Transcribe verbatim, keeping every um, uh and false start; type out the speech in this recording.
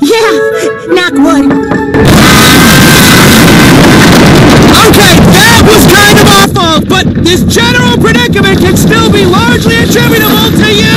Yeah, knock wood. Okay, that was kind of our fault, but this general predicament can still be largely attributable to you!